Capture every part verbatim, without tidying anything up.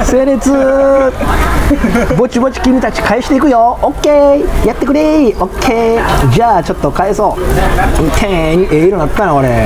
整列ぼちぼち君たち返していくよ。オッケーやってくれ。オッケーじゃあちょっと返そう。てんにええ色なったな俺。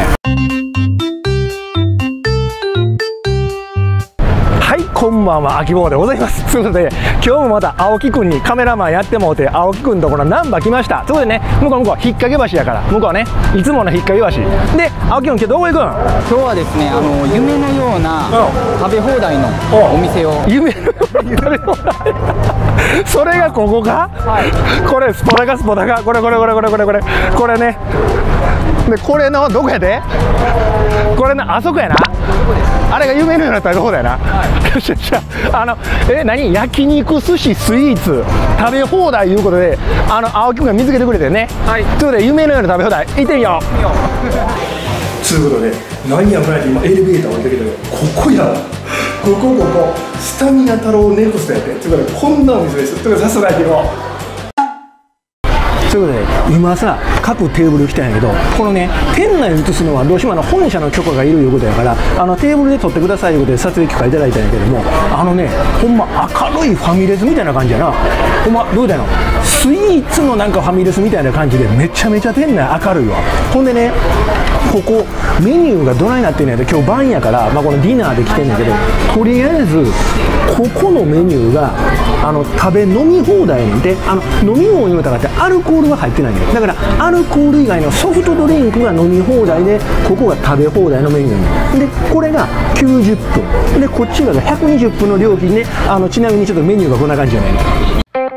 はい、こんばんは、秋坊でございます。ということで、今日もまた青木くんにカメラマンやってもうて、青木くんとこの難波来ました。ということでね、向こう向こう引っ掛け橋やから、向こうはね、いつもの引っ掛け橋。で、青木くん今日どこ行くん？ 今日はですね、あの夢のような食べ放題のお店を。 夢のような食べ放題。それがここか？はい。これスポダかスポダか。これこれこれこれこれこれこれね。でこれのどこやで？これのあそこやな。あれが夢のような食べ放題な。よしよし。あのえ何焼肉寿司スイーツ食べ放題いうことで、あの青木君が見つけてくれてね。はい。ということで夢のような食べ放題行ってみよう。ということで何やらないと今エレベーター降りたけどここや。ここここスタミナ太郎ネクストやって。ということでこんなお店です。ということで早速入っていこう。ということで今さ各テーブル来たんやけど、このね店内に映すのはどうしてもあの本社の許可がいるいうことやから、あのテーブルで撮ってくださいいうことで撮影許可いただいたんやけども、あのねほんま明るいファミレスみたいな感じやな。ほんまどうだよ、スイーツのなんかファミレスみたいな感じでめちゃめちゃ店内明るいわ。ほんでねここメニューがどないなってんねやけど、今日晩やから、まあ、このディナーで来てんねんけど、とりあえずここのメニューがあの食べ飲み放題やねんて。あの飲み物にもたかってアルコールが入ってないねん。だからアルコール以外のソフトドリンクが飲み放題で、ここが食べ放題のメニューやねん。でこれがきゅうじゅっぷんで、こっちがひゃくにじゅっぷんの料金で、あのちなみにちょっとメニューがこんな感じじゃない。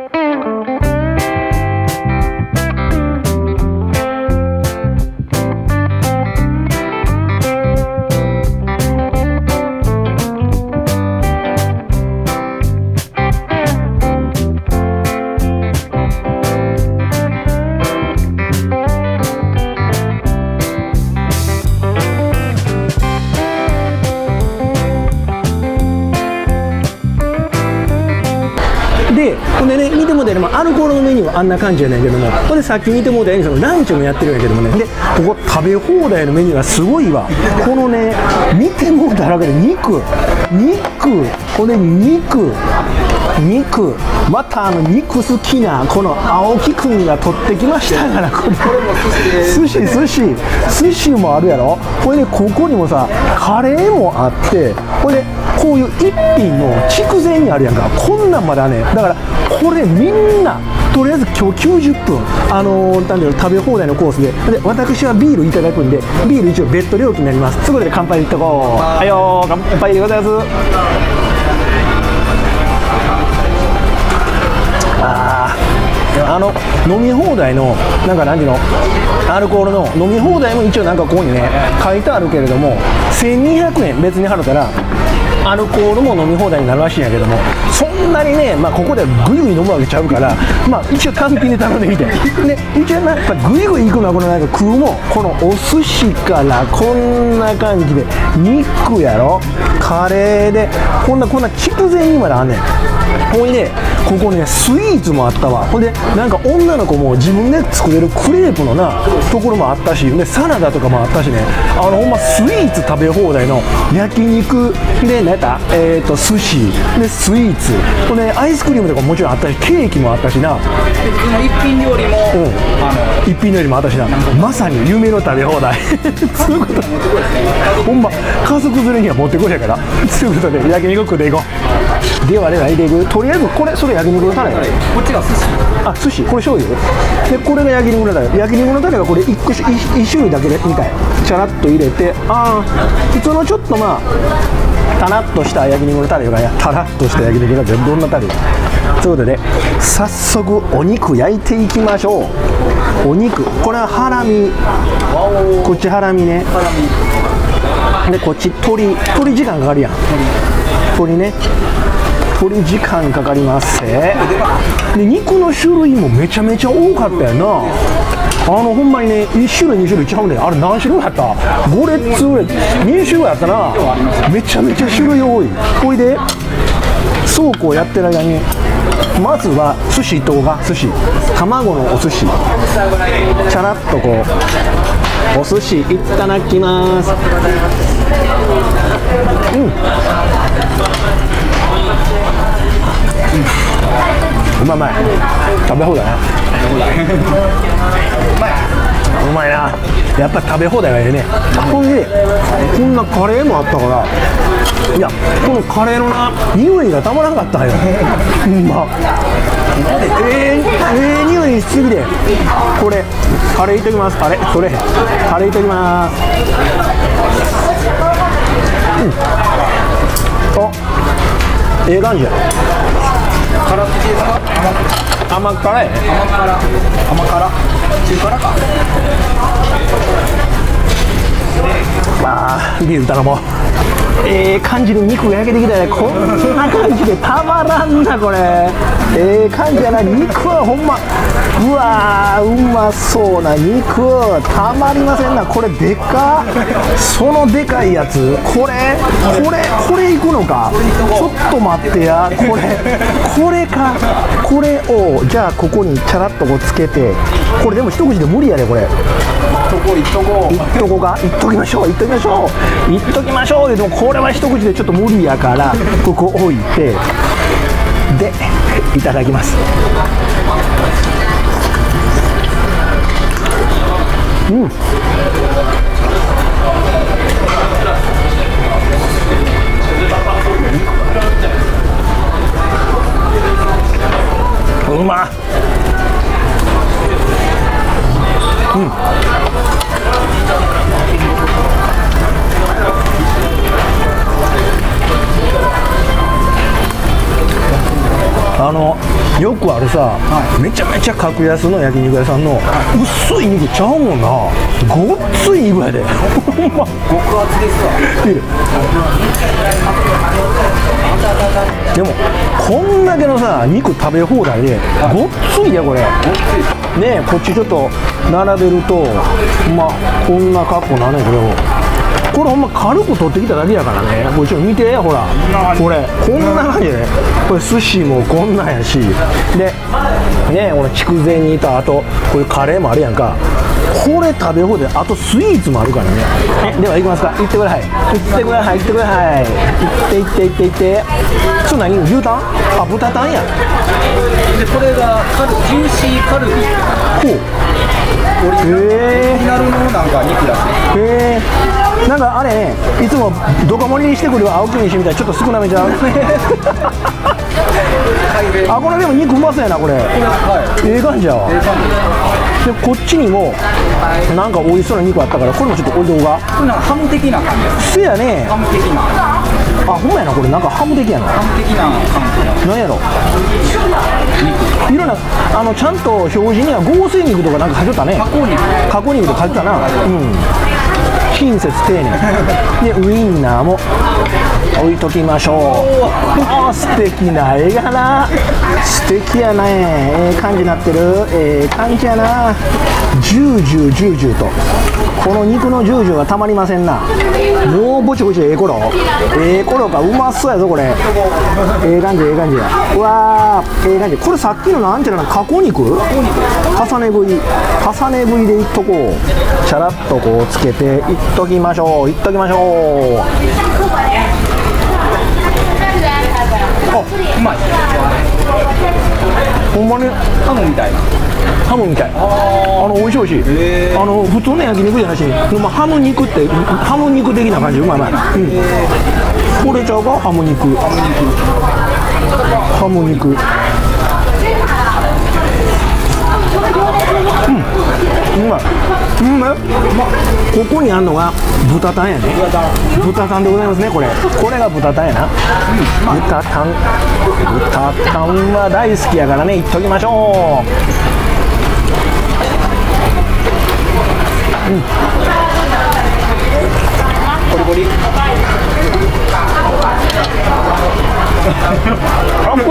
で、ほんでね、見てもらえばアルコールのメニューはあんな感じやねんけども、ほんでさっき見てもらったようにそのランチもやってるんやけどもね、でここ食べ放題のメニューがすごいわ。このね見てもらっただけで肉肉ほんで肉肉またあの肉好きなこの青木くんが取ってきましたから、これ寿司寿司寿司もあるやろ。これでここにもさカレーもあって、これでこういう一品の筑前にあるやんか。こんなんまだね、だからこれみんなとりあえず今日きゅうじゅっぷんあのー、なんだろう食べ放題のコースで、で私はビールいただくんで、ビール一応別途料金になります。そこで乾杯いっとこう。はいよー、乾杯でございます。ああの飲み放題のなんか何ていうのアルコールの飲み放題も一応なんかここにね書いてあるけれども、せんにひゃくえん別に払ったらアルコールも飲み放題になるらしいんやけども、そんなにね、まあ、ここでグイグイ飲むわけちゃうから、まあ、一応単品で頼んでみて、で一応やっぱグイグイいくのはこのなんか食うもん、このお寿司からこんな感じで肉やろ、カレーでこんなこんな筑前にまであんねん。ほいでここねスイーツもあったわ。ほんでなんか女の子も自分で作れるクレープのなところもあったし、でサラダとかもあったしね、あのほんまスイーツ食べ放題の焼肉で何やった、えーと寿司でスイーツ、ほんでアイスクリームとかももちろんあったし、ケーキもあったしな、 普通の一品料理も、うん、 あの一品料理もあったしな、まさに夢の食べ放題そういうことほんま家族連れには持ってこいやから。ということで焼肉食っていこう。ではでは入れていく。とりあえずこれそれ焼肉のタレ、こっちが寿司、 あ寿司これ醤油で、これが焼肉のタレ、焼肉のタレがこれいっこ 1, 1種類だけでみたい、チャラッと入れて、ああ普通のちょっとまあタラッとした焼肉のタレがやタラッとした焼肉のタレどんなタレということで早速お肉焼いていきましょう。お肉これはハラミ、こっちハラミね、でこっち鶏、鶏時間かかるやん、鶏ね、鶏時間かかりますで、肉の種類もめちゃめちゃ多かったよな。あのほんまにねいち種類に種類ちゃうねん。あれ何種類やった？ご列ぐらいに種類やったな。めちゃめちゃ種類多い。ほいでそうこうやってる間にまずは寿司いっとこうか。寿司卵のお寿司チャラッとこうお寿司いただきます。うんまいうまい食べ放題ねうまいなやっぱ食べ放題がいいねほんでこんなカレーもあったからいやこのカレーのな匂いがたまらなかったよほんまええええ匂いしすぎでこれカレーいっときますあれそれカレーいっときますうんあええ感じや辛口ですか？ 甘辛いね甘辛甘辛中辛かまあビール頼もうええ感じで肉が焼けてきたねこんな感じでたまらんなこれええ感じやな肉はほんまうわーうまそうな肉たまりませんなこれでかそのでかいやつこれこれこれいくのかちょっと待ってやこれこれかこれをじゃあここにチャラッとこうつけてこれでも一口で無理やでこれいっとこいっとこいっとこかいっときましょういっときましょういっときましょうでもこれは一口でちょっと無理やからここ置いてでいただきますうんうまっうんあのよくあるさ、はい、めちゃめちゃ格安の焼肉屋さんの薄い肉ちゃうもんなごっつい肉やでほんま極厚ですわでもこんだけのさ肉食べ放題でごっついやこれねえこっちちょっと並べるとまあこんな格好なねこれをこれほんま軽く取ってきただけやからねこれちょっと見てほらこれこんな感じで、ね、これ寿司もこんなんやしでねこの筑前煮とあとこういうカレーもあるやんかこれ食べ放題あとスイーツもあるからねえでは行きますか行ってください行ってください行ってください行って行って行って行ってそれ何牛タンあ豚タンやでこれがカルジューシーカルビほうオリジナル、えー、オリジナルのなんか肉らしいへえー、なんかあれいつもドカ盛りにしてくる青木にしてみたらちょっと少なめちゃうあこれでも肉うまそうやなこれええ感じやわでこっちにもなんか美味しそうな肉あったからこれもちょっと置いとこうかこれなんかハム的な感じせやねハム的なあほんまやなこれなんかハム的やなハム的な感じなんやろいろんなあのちゃんと表示には合成肉とかなんか書いてたね加工肉加工肉とか書いてたなうん親切丁寧でウインナーも置いときましょうあ素敵な絵柄素敵やねええ感じになってるええ感じやなジュージュージュージューとこの肉のジュージューがたまりませんなもうぼちぼちええ頃ええ頃かうまそうやぞこれええ感じええ感じやうわーええ感じこれさっきのなんていうの加工肉重ね食い重ね食いでいっとこうチャラッとこうつけていっときましょういっときましょうあうまいほんまにハムみたいなハムみたいあの美味しい美味しいあの普通の焼肉じゃなしにハム肉ってハム肉的な感じうまいうまい、うん、これちゃうかハム肉ハム肉うんうまいうまいここにあるのが豚タンやね豚タンでございますねこれこれが豚タンやな、うん、豚タン豚タンは大好きやからねいっときましょううんコリコリあっ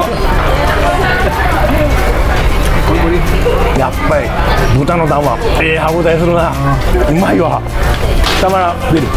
やっぱり豚のタンはええ歯応えするなうまいわたまらん出る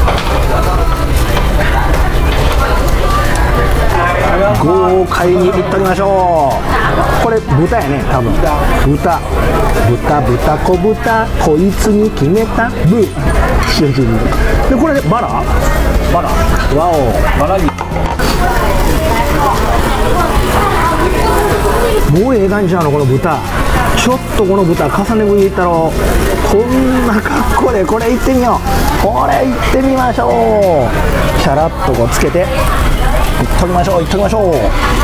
豪快にいっときましょうこれ豚やね多分豚豚豚小豚こいつに決めたブでこれでバラバラわおバラにもうえええ感じなのこの豚。ちょっとこの豚重ね食いいったろ。こんな格好でこれいってみよう。これいってみましょう。シャラッとこうつけていっときましょういっときましょう。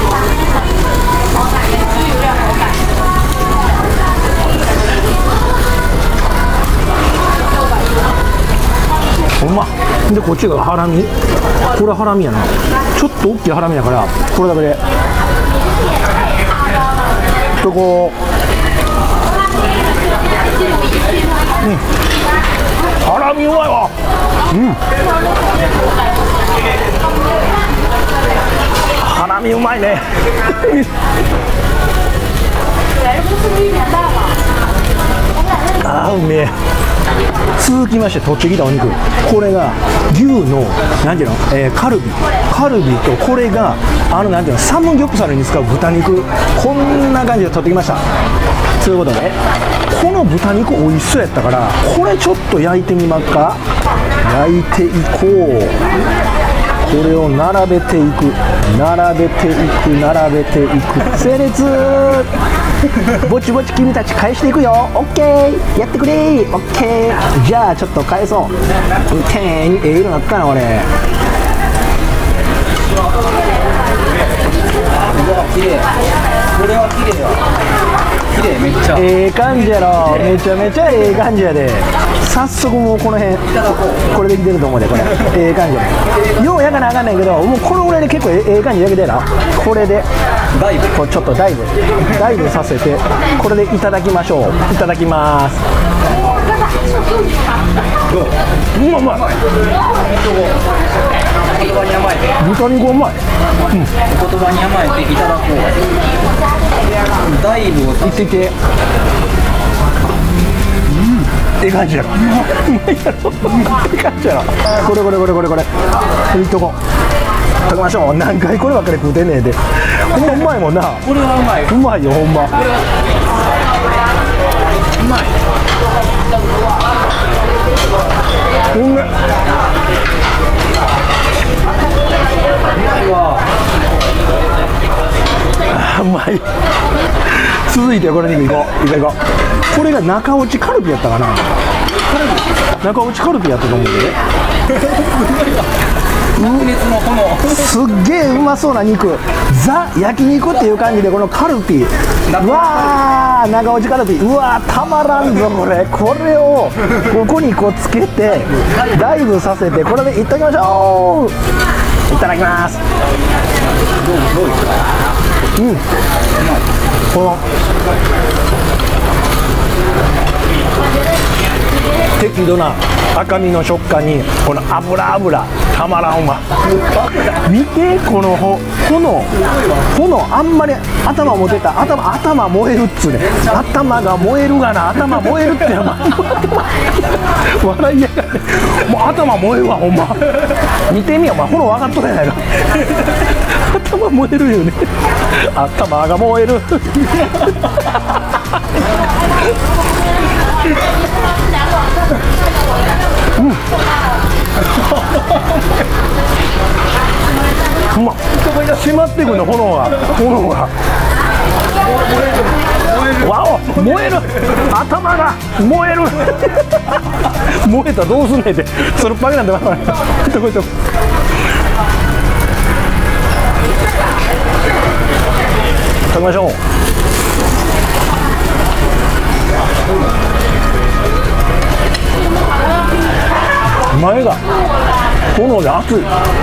うまっ。でこっちがハラミ。これハラミやな。ちょっと大きいハラミやからこれだけでとこう、うん、ハラミうまいわ。うん、ハラミうまいね。あーうめえ。続きまして取ってきたお肉、これが牛のなんていうの、えー、カルビカルビと、これがあのなんていうのサムギョプサルに使う豚肉、こんな感じで取ってきました。ということでこの豚肉美味しそうやったから、これちょっと焼いてみますか。焼いていこう。これを並べていく並べていく並べていく。整列ぼちぼち君たち返していくよ。オッケーやってくれー。オッケーじゃあちょっと返そう。てーん、ええ色なったなこれ。 うわ綺麗。これは綺麗よ。綺麗めっちゃ。 ええ感じやろ。めちゃめちゃええ感じやで。早速もうこの辺これできてると思うでこれ。ええ感じやで。よう焼かなあかんねんけど、もうこのぐらいで結構ええ感じ焼けてな。これでダイブこうちょっとダイブダイブさせて、これでいただきましょう。いただきます。うまいうまい。 言葉に甘えて豚肉うまい。 言葉に甘えていただこう。ダイブをいっていて。ええ感じやろ。うまいやろ。ええ感じやろ。これこれこれこれこれいっとこ食べましょう。何回こればっかり食うてんねんで。ほんまうまいもんな。 これはうまい。 うまいよほんま。 うまい。 うめうまい。続いてこれに行こう。行こう行こう。これが中落ちカルビやったかな。中落ちカルビやったと思うで。 白熱の炎。 すっげえうまそうな肉、ザ焼肉っていう感じで、このカルビ、うわー長落ちカルビ、うわーたまらんぞこれ。これをここにこうつけてダイブさせて、これでいっときましょう。いただきます。うん、この適度な赤身の食感にこの油油たまらんわ。見てこのほ炎炎、あんまり頭持てた。頭頭燃えるっつうね。頭が燃えるがな。頭燃えるって笑いやがって。もう頭燃えるわほんま。見てみよお前、炎分かっとるやないか。頭燃えるよね。頭が燃える。うん、うまっ。閉まってくるの炎が炎がわお燃える。頭が燃える。燃えたらどうすんねんって。それっぱげなんだから。どこ行っと食べましょう。前が炎で熱い。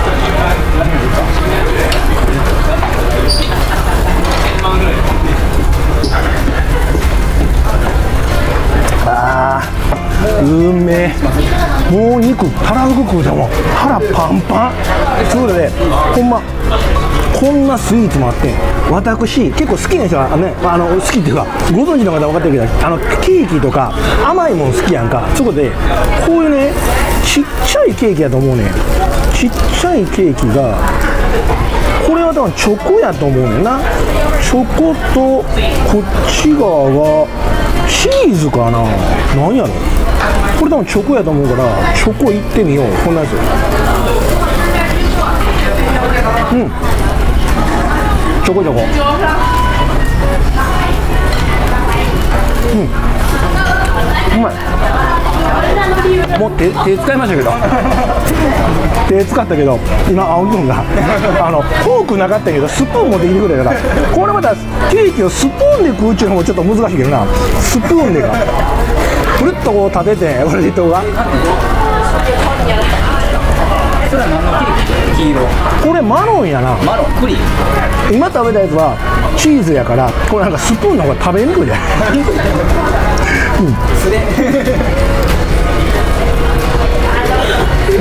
あーうめえ。もう肉たらふく食うたもん。腹パンパン。そういうことでほんまこんなスイーツもあって、私結構好きな人はね、あの好きっていうかご存知の方は分かってるけど、あのケーキとか甘いもん好きやんか。そこでこういうねちっちゃいケーキやと思うね。ちっちゃいケーキがこれは多分チョコやと思うねんな。チョコとこっち側がチーズかな。なんやろこれ多分チョコやと思うから、チョコいってみよう。こんなやつ。うんチョコチョコ。 うまい。もう手手使いましたけど手使ったけど今青木君があのフォークなかったけどスプーン持ってきてくれたから、これまたケーキをスプーンで食うっちゅうのもちょっと難しいけどな、スプーンでかくるっとこう立てて、これで人がそれは何のケーキ？黄色。 これマロンやな。 マロン栗。 今食べたやつはチーズやから、これなんかスプーンの方が食べにくいでうんそれうん、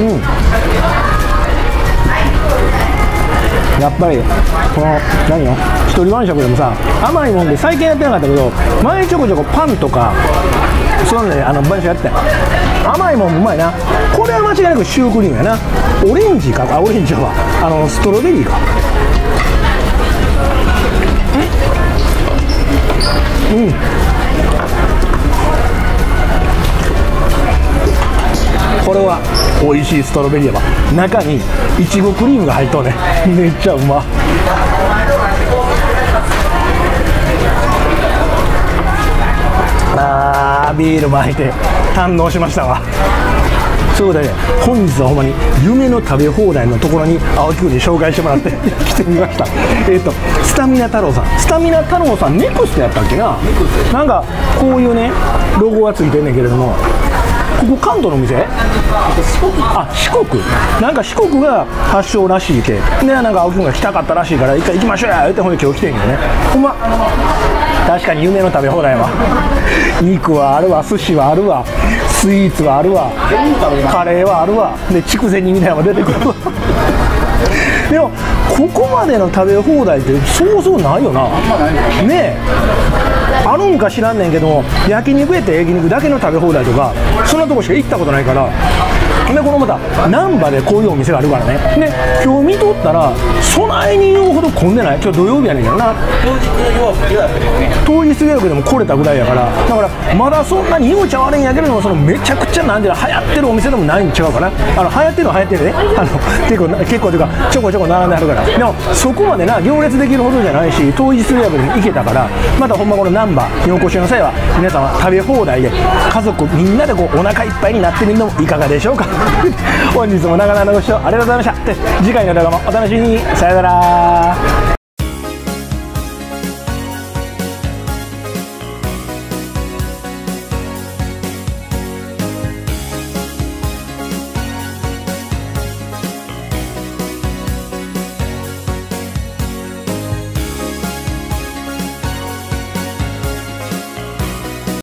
やっぱりこの何よ、一人晩酌でもさ、甘いもんで最近やってなかったけど、前ちょこちょこパンとかそういうのであの晩酌やってた。甘いもんうまいな。これは間違いなくシュークリームやな。オレンジか、あ、オレンジはあのストロベリーか。うん、これは美味しいストロベリーやわ。中にいちごクリームが入っとうね。めっちゃうま。あー、ビール巻いて堪能しましたわ。そうだね、本日はほんまに夢の食べ放題のところに青木君に紹介してもらって来てみました。えっとスタミナ太郎さん、スタミナ太郎さんネクストやったっけな。なんかこういうねロゴがついてんねんけれども、ここ関東のお店？あ、四国。なんか四国が発祥らしいけで、なんか青木君が来たかったらしいから一回行きましょうや言って、ほんで今日来てんけどね。ほんま確かに夢の食べ放題は肉はあるわ、寿司はあるわ、スイーツはあるわ、カレーはあるわ、で筑前煮みたいなのが出てくるわでもここまでの食べ放題ってそうそうないよな。ねえ、あるんか知らんねんけども、焼肉やって焼肉だけの食べ放題とかそんなとこしか行ったことないから。でこのまた難波でこういうお店があるからね。で今日見とったらそないに言うほど混んでない。今日土曜日やねんけどな。当日予約でも来れたぐらいやから、だからまだそんなに言うちゃ悪いんやけれども、そのめちゃくちゃなんで流行ってるお店でもないん違うかな。あの流行ってるのは流行ってるね。あの結構結構というかちょこちょこ並んであるから。でもそこまでな行列できるほどじゃないし、当日予約でも行けたから、またほんまこの難波にお越しの際は皆様食べ放題で家族みんなでこうお腹いっぱいになってみるのもいかがでしょうか本日も長々のご視聴ありがとうございました。で次回の動画もお楽しみに。さよなら。